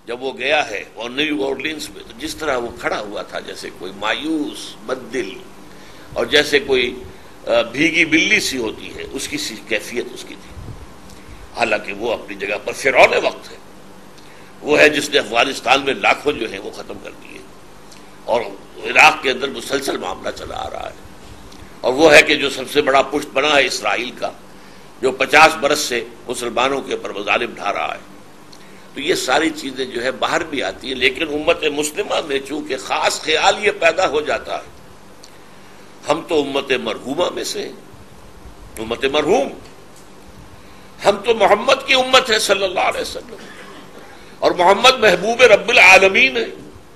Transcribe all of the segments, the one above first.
جب وہ گیا ہے اور نیو اورلینز میں، تو جس طرح وہ کھڑا ہوا تھا جیسے کوئی مایوس بددل اور جیسے کوئی بھیگی بلی سی ہوتی ہے، اس کی سی کیفیت اس کی تھی. حالانکہ وہ اپنی جگہ پر فرعون وقت ہے، وہ ہے جس نے افغانستان میں لاکھوں جو ہیں وہ ختم کر دیے، اور عراق کے اندر مسلسل معاملہ چلا آ رہا ہے. اور وہ ہے کہ جو سب سے بڑا پشت بنا ہے اسرائیل کا، جو 50 برس سے مسلمانوں کے اوپر مظالم ڈھا رہا ہے. تو یہ ساری چیزیں جو ہے باہر بھی آتی ہیں، لیکن امت مسلمہ میں چونکہ خاص خیال یہ پیدا ہو جاتا ہے، ہم تو امت مرحومہ میں سے ہیں، امت مرحوم، ہم تو محمد کی امت ہے صلی اللہ علیہ وسلم، اور محمد محبوب رب العالمین ہے.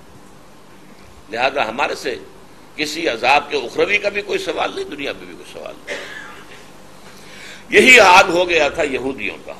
لہذا ہمارے سے کسی عذاب کے اخروی کا بھی کوئی سوال نہیں، دنیا میں بھی کوئی سوال نہیں. یہی حال ہو گیا تھا یہودیوں کا.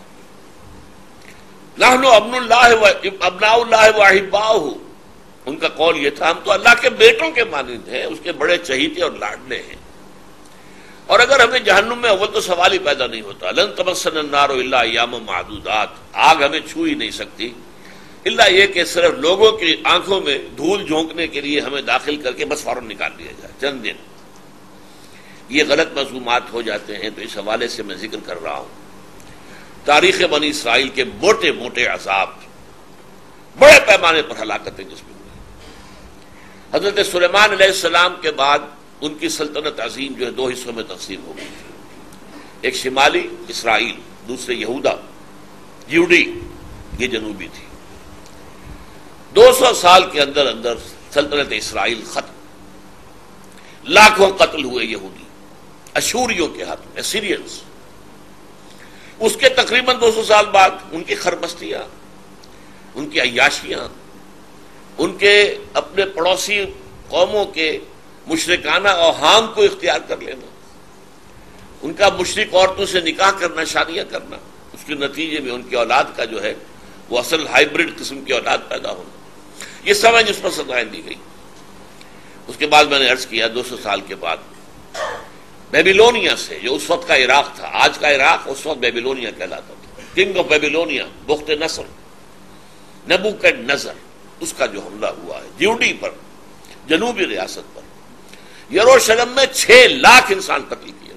نحن ابناء اللہ واحباؤہ، ان کا قول یہ تھا ہم تو اللہ کے بیٹوں کے مانند ہیں، اس کے بڑے چہیتے اور لاڈلے ہیں، اور اگر ہمیں جہنم میں اول تو سوال ہی پیدا نہیں ہوتا. لن تمسنا النار الا ایاما معدودات، آگ ہمیں چھو ہی نہیں سکتی الا یہ کہ صرف لوگوں کی آنکھوں میں دھول جھونکنے کے لیے ہمیں داخل کر کے بس فوراً نکال دیا جائے چند دن. یہ غلط مفہومات ہو جاتے ہیں، تو اس حوالے سے میں ذکر کر رہا ہوں. تاریخ بنی اسرائیل کے موٹے موٹے عذاب، بڑے پیمانے پر ہلاکتیں جس میں ہوئی. حضرت سلیمان علیہ السلام کے بعد ان کی سلطنت عظیم جو ہے دو حصوں میں تقسیم ہو گئی تھی، ایک شمالی اسرائیل، دوسرے یہودا یہودی، یہ جنوبی تھی. 200 سال کے اندر اندر سلطنت اسرائیل ختم، لاکھوں قتل ہوئے یہودی اشوریوں کے ہاتھ میں، اسیرینز. اس کے تقریباً 200 سال بعد ان کی خربستیاں، ان کی عیاشیاں، ان کے اپنے پڑوسی قوموں کے مشرکانہ اوہام کو اختیار کر لینا، ان کا مشرک عورتوں سے نکاح کرنا، شادیاں کرنا، اس کے نتیجے میں ان کی اولاد کا جو ہے وہ اصل ہائیبرڈ قسم کی اولاد پیدا ہونا، یہ سمجھ اس پر سزائیں دی گئی. اس کے بعد میں نے عرض کیا 200 سال کے بعد بیبیلونیا سے، جو اس وقت کا عراق تھا، آج کا عراق اس وقت بیبیلونیا کہلاتا تھا، کنگ آف بیبیلونیا، بخت نصر، نبوکڈ نظر، اس کا جو حملہ ہوا ہے یہودی پر، جنوبی ریاست پر. یروشلم میں 6 لاکھ انسان قتل کیے،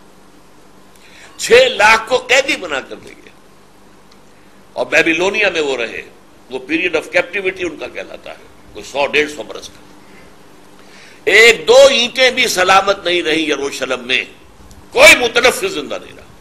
6 لاکھ کو قیدی بنا کر لے گئے، اور بیبیلونیا میں وہ رہے. وہ پیریڈ آف کیپٹیوٹی ان کا کہلاتا ہے، کوئی 100-150 برس کا. 1-2 اینٹیں بھی سلامت نہیں رہی یروشلم میں، کوئی متنفذ زندہ نہیں رہا.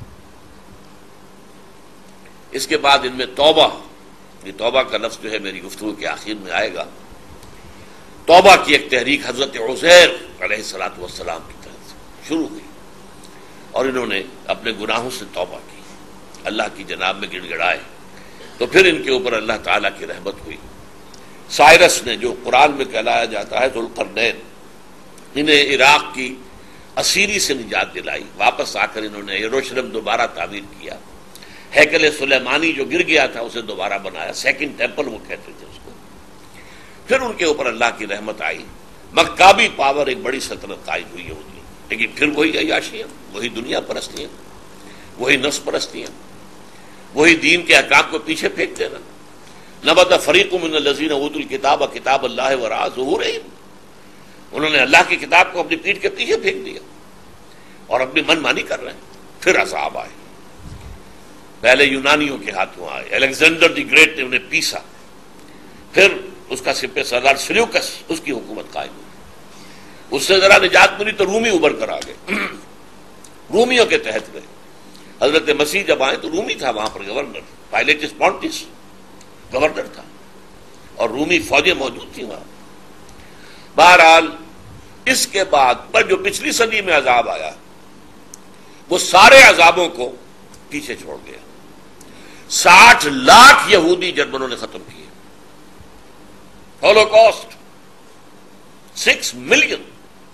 اس کے بعد ان میں توبہ، یہ توبہ کا لفظ جو ہے میری گفتگو کے آخر میں آئے گا، توبہ کی ایک تحریک حضرت عزیر علیہ السلام کی طرف سے شروع ہوئی، اور انہوں نے اپنے گناہوں سے توبہ کی، اللہ کی جناب میں گڑ گڑائے. تو پھر ان کے اوپر اللہ تعالیٰ کی رحمت ہوئی. سائرس نے، جو قرآن میں کہلایا جاتا ہے ذوالقرنین، انہیں عراق کی اسیری سے نجات دلائی. واپس آ کر انہوں نے یروشلم دوبارہ تعمیر کیا، ہیکل سلیمانی جو گر گیا تھا اسے دوبارہ بنایا، سیکنڈ ٹیمپل وہ کہتے تھے اس کو. پھر ان کے اوپر اللہ کی رحمت آئی، مکابی پاور، ایک بڑی سلطنت قائم ہوئی یہودی. لیکن پھر وہی عیاشیاں، وہی دنیا پرستیاں، وہی نفس پرستیاں، وہی دین کے احکام کو پیچھے پھینک دینا. نبت فریق من الذین اوتوا الکتاب کتاب اللہ وراء ظہورہم، انہوں نے اللہ کی کتاب کو اپنی پیٹھ کے پیچھے پھینک دیا اور اپنی من مانی کر رہے ہیں. پھر عذاب آئے، پہلے یونانیوں کے ہاتھوں آئے، الیگزینڈر دی گریٹ نے انہیں پیسا، پھر اس کا سپہ سالار سلیوکس، اس کی حکومت قائم ہوئی. اس سے ذرا نجات ملی تو رومی ابھر کر آ گئے، رومیوں کے تحت گئے. حضرت مسیح جب آئے تو رومی تھا وہاں پر گورنر، پائلیٹس پونٹس گورنر تھا، اور رومی فوجیں موجود تھیں وہاں. بہرحال اس کے بعد پر جو پچھلی صدی میں عذاب آیا وہ سارے عذابوں کو پیچھے چھوڑ گیا. 60 لاکھ یہودی جرمنوں نے ختم کیے، ہولوکاسٹ، 6 ملین.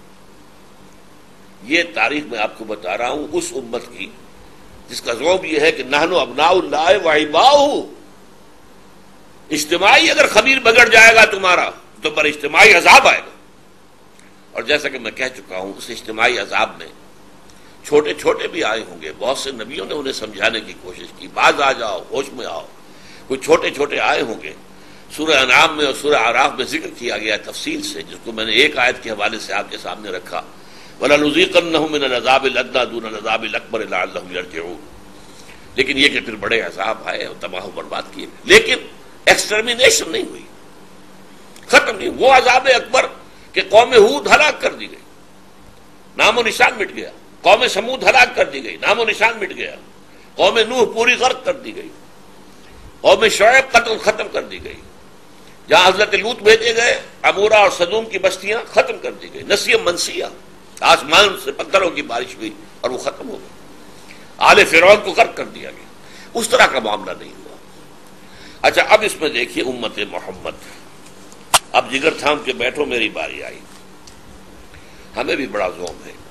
یہ تاریخ میں آپ کو بتا رہا ہوں اس امت کی جس کا ذوب یہ ہے کہ نحن ابناء اللہ واحباؤہ. اجتماعی اگر خمیر بگڑ جائے گا تمہارا تو پر اجتماعی عذاب آئے گا. اور جیسا کہ میں کہہ چکا ہوں اس اجتماعی عذاب میں چھوٹے چھوٹے بھی آئے ہوں گے، بہت سے نبیوں نے انہیں سمجھانے کی کوشش کی، بعض آ جاؤ، ہوش میں آؤ. کوئی چھوٹے چھوٹے آئے ہوں گے سورہ انعام میں اور سورہ اعراف میں ذکر کیا گیا تفصیل سے، جس کو میں نے ایک آیت کے حوالے سے آپ کے سامنے رکھا، وَلَنُذِيقَنَّهُم مِّنَ الْعَذَابِ الْأَدْنَىٰ دُونَ الْعَذَابِ الْأَكْبَرِ لَعَلَّهُمْ يَرْجِعُونَ۔ لیکن یہ کہ پھر بڑے عذاب آئے اور تباہ و برباد کیے، لیکن ایکسٹرمینیشن نہیں ہوئی، ختم نہیں۔ وہ عذاب اکبر کہ قوم ہود ہلاک کر دی گئی، نام و نشان مٹ گیا، قوم سمود ہلاک کر دی گئی، نام و نشان مٹ گیا، قوم نوح پوری غرق کر دی گئی، قوم شعیب قتل ختم کر دی گئی، جہاں حضرت لوط بھیجے گئے عمورہ اور صدوم کی بستیاں ختم کر دی گئی، نسیہ منسیہ، آسمان سے پتھروں کی بارش ہوئی اور وہ ختم ہو گئی، آل فرعون کو غرق کر دیا گیا۔ اس طرح کا معاملہ نہیں ہوا۔ اچھا اب اس میں دیکھیے امت محمد، اب جگر تھام کے بیٹھو میری باری آئی، ہمیں بھی بڑا زوم ہے،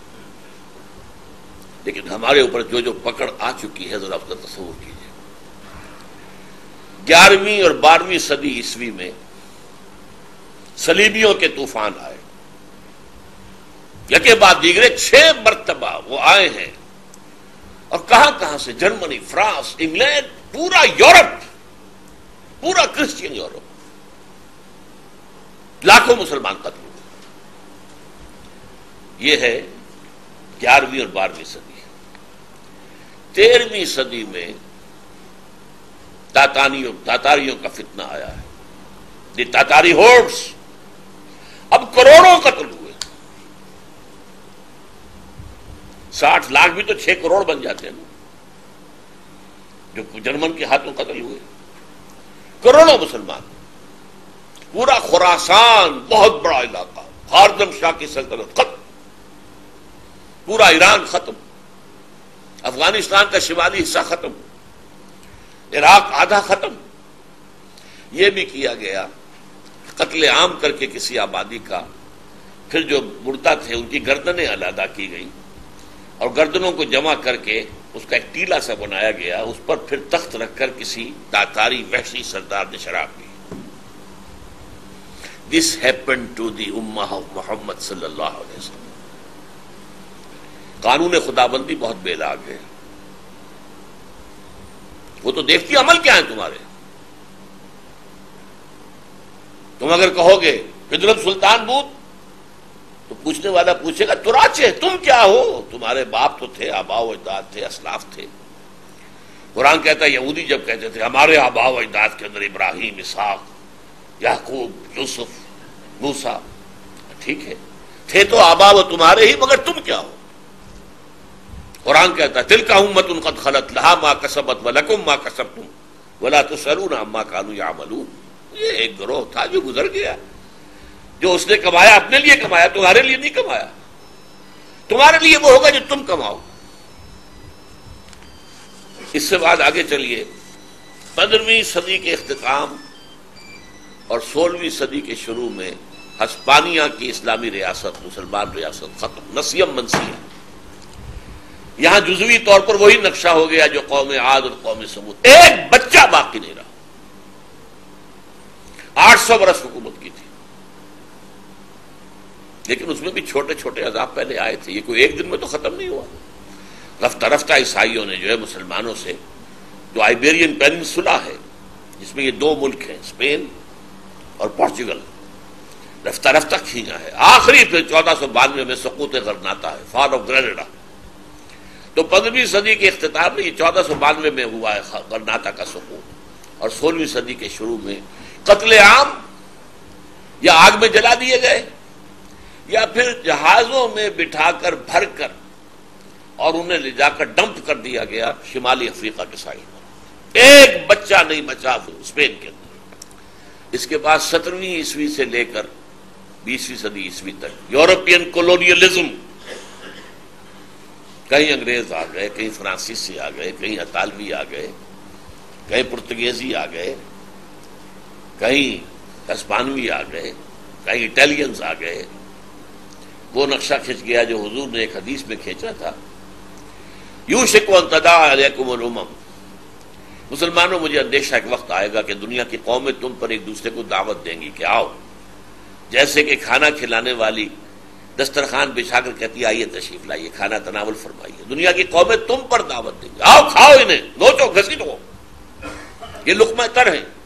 لیکن ہمارے اوپر جو جو پکڑ آ چکی ہے ذرا اس کا تصور کیجیے۔ 11ویں اور 12ویں صدی عیسوی میں صلیبیوں کے طوفان آئے، یکے بعد دیگرے 6 مرتبہ وہ آئے ہیں، اور کہاں کہاں سے، جرمنی، فرانس، انگلینڈ، پورا یورپ، پورا کرسچین یورپ، لاکھوں مسلمان قتل ہوئے۔ یہ ہے 11ویں اور 12ویں صدی۔ 13ویں صدی میں تاتاریوں کا فتنہ آیا ہے، دی تاتاری ہورڈز، اب کروڑوں قتل ہوئے، 60 لاکھ بھی تو 6 کروڑ بن جاتے ہیں نا، جو جرمن کے ہاتھوں قتل ہوئے، کروڑوں مسلمان، پورا خراسان بہت بڑا علاقہ، خارزم شاہ کی سلطنت ختم، پورا ایران ختم، افغانستان کا شمالی حصہ ختم، عراق آدھا ختم۔ یہ بھی کیا گیا قتل عام کر کے کسی آبادی کا، پھر جو مردہ تھے ان کی گردنیں علیحدہ کی گئی اور گردنوں کو جمع کر کے اس کا ایک ٹیلا سا بنایا گیا، اس پر پھر تخت رکھ کر کسی تاتاری وحشی سردار نے شراب پی۔ This happened to the Ummah of Muhammad صلی اللہ علیہ وسلم۔ قانون خدابندی بہت بے لاگ ہے، وہ تو دیکھتی عمل کیا ہے تمہارے۔ تم اگر کہو گے فضرت سلطان بود تو پوچھنے والا پوچھے گا تراچے تم کیا ہو، تمہارے باپ تو تھے، آباء و اجداد تھے، اسلاف تھے۔ قرآن کہتا ہے یہودی جب کہتے تھے ہمارے آباء و اجداد کے اندر ابراہیم، اسحاق، یعقوب، یوسف، موسیٰ، ٹھیک ہے تھے تو آباء و تمہارے ہی، مگر تم کیا ہو؟ قرآن کہتا ہے تلک امۃ قد خلت لہا ما کسبت ولکم ما کسبتم ولا تسألون عما كانوا يعملون۔ یہ ایک گروہ تھا جو گزر گیا، جو اس نے کمایا اپنے لیے کمایا، تمہارے لیے نہیں کمایا، تمہارے لیے وہ ہوگا جو تم کماؤ۔ اس سے بعد آگے چلیے، 15ویں صدی کے اختتام اور 16ویں صدی کے شروع میں ہسپانیہ کی اسلامی ریاست، مسلمان ریاست ختم، نسیم منسیہ۔ یہاں جزوی طور پر وہی نقشہ ہو گیا جو قوم عاد اور قوم سمود، ایک بچہ باقی نہیں رہا۔ 800 برس حکومت کی تھی، لیکن اس میں بھی چھوٹے چھوٹے عذاب پہلے آئے تھے، یہ کوئی ایک دن میں تو ختم نہیں ہوا۔ رفتہ رفتہ عیسائیوں نے جو ہے مسلمانوں سے، جو آئیبیرین پیننسولا ہے جس میں یہ 2 ملک ہیں اسپین اور پورچگل، رفتہ رفتہ کھینچا ہے۔ آخری پھر 1492 میں سقوط غرناطہ ہے، فال آف گریناڈا۔ تو 15ویں صدی کے اختتام میں یہ 1492 میں ہوا ہے غرناطہ کا سقوط، اور 16ویں صدی کے شروع میں قتل عام، یا آگ میں جلا دیے گئے یا پھر جہازوں میں بٹھا کر بھر کر اور انہیں لے جا کر ڈمپ کر دیا گیا شمالی افریقہ کے ساحل پر۔ ایک بچہ نہیں بچا اسپین کے اندر۔ اس کے بعد 17ویں عیسوی سے لے کر 20ویں صدی عیسوی تک یورپین کولونیلزم، کہیں انگریز آ گئے، کہیں فرانسیسی آ گئے، کہیں اطالوی آ گئے، کہیں پرتگیزی آ گئے، کہیں ہسپانوی آ گئے، کہیں اٹالینز آ گئے۔ وہ نقشہ کھنچ گیا جو حضور نے ایک حدیث میں کھینچا تھا، یوشک ان تداعی علیکم الامم، مسلمانوں مجھے اندیشہ ایک وقت آئے گا کہ دنیا کی قومیں تم پر ایک دوسرے کو دعوت دیں گی کہ آؤ، جیسے کہ کھانا کھلانے والی دسترخوان بچھا کر کہتی آئیے تشریف لائیے، کھانا تناول فرمائیے، دنیا کی قومیں تم پر دعوت دیں گی، آؤ کھاؤ انہیں، نوچو گھسیٹو، یہ لقمہ تر ہے۔